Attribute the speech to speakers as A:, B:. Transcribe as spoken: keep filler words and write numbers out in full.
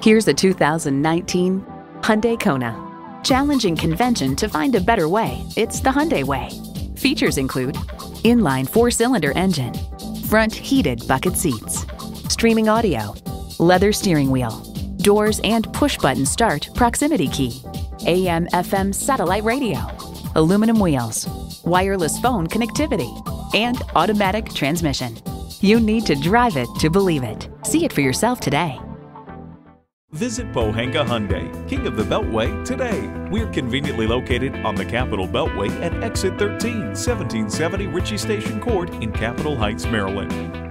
A: Here's a two thousand nineteen Hyundai Kona. Challenging convention to find a better way, it's the Hyundai way. Features include inline four-cylinder engine, front heated bucket seats, streaming audio, leather steering wheel, doors and push-button start proximity key, A M F M satellite radio, aluminum wheels, wireless phone connectivity, and automatic transmission. You need to drive it to believe it. See it for yourself today.
B: Visit Pohanka-Hyundai, King of the Beltway, today. We're conveniently located on the Capital Beltway at Exit thirteen, seventeen seventy Ritchie Station Court in Capitol Heights, Maryland.